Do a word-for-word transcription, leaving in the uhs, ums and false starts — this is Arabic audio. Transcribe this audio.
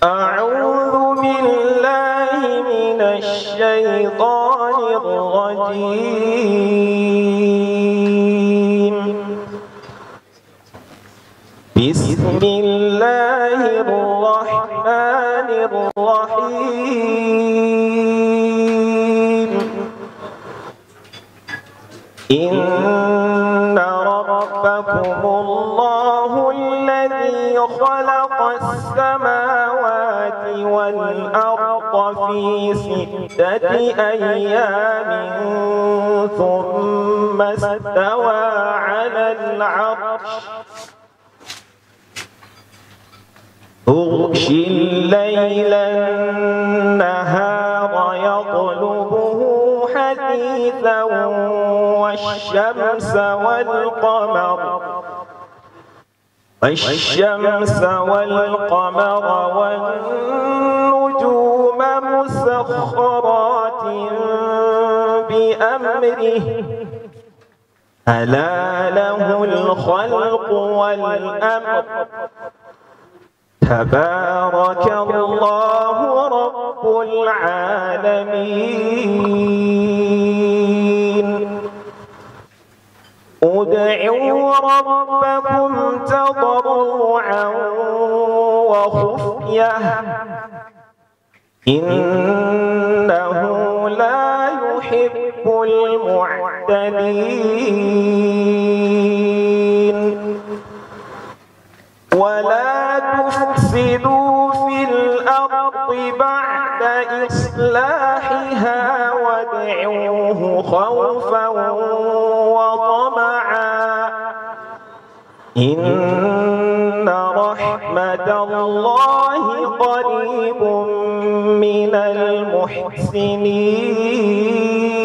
أعوذ بالله من الشيطان الرجيم. بسم الله الرحمن الرحيم. إن ربكم الله الذي خلق السماوات والأرض في ستة أيام ثم استوى على العرش يغشي الليل النهار يطلبه حثيثا والشمس والقمر والشمس والقمر والنجوم مسخرات بأمره ألا له الخلق والأمر تبارك الله رب العالمين. ادعوا ربكم تضرعا وخفية إنه لا يحب المعتدين. ولا تفسدوا في الأرض بعد إصلاحها وادعوه خوفا وطمعا إن رحمة الله قريب من المحسنين.